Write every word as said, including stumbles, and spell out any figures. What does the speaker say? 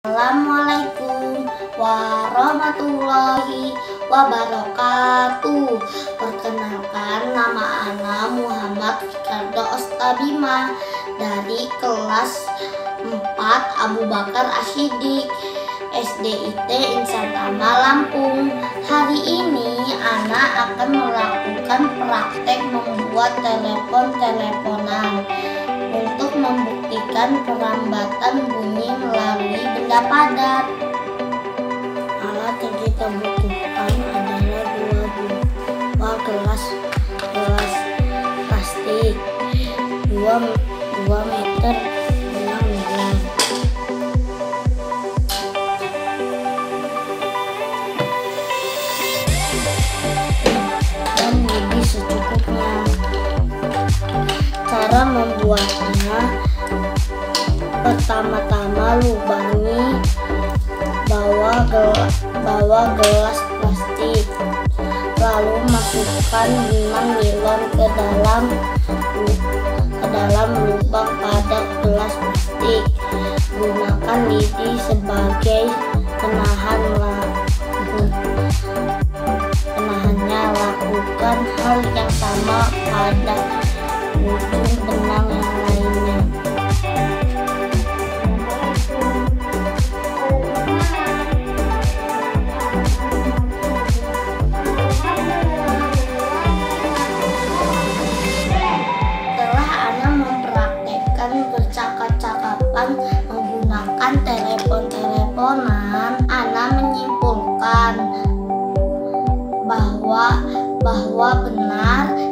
Assalamualaikum warahmatullahi wabarakatuh. Perkenalkan, nama Ana Muhammad Ricardo Ostabima dari kelas empat Abu Bakar Ashidik S D I T Insan Tama Lampung. Hari ini Ana akan melakukan praktek membuat telepon-teleponan untuk membuktikan perambatan bunyi melalui benda padat. Alat yang kita butuhkan adalah dua buah gelas gelas plastik, dua dua meter benang merah, dan lidi secukupnya. Cara membuatnya: pertama-tama lubangi bawah gelas, bawah gelas plastik, lalu masukkan benang nilon ke dalam ke dalam lubang pada gelas plastik. Gunakan lidi sebagai penahan lagu. Penahannya, lakukan hal yang sama pada ujung benang yang lainnya. Setelah Ana mempraktekkan bercakap-cakapan menggunakan telepon-teleponan, Ana menyimpulkan bahwa bahwa benar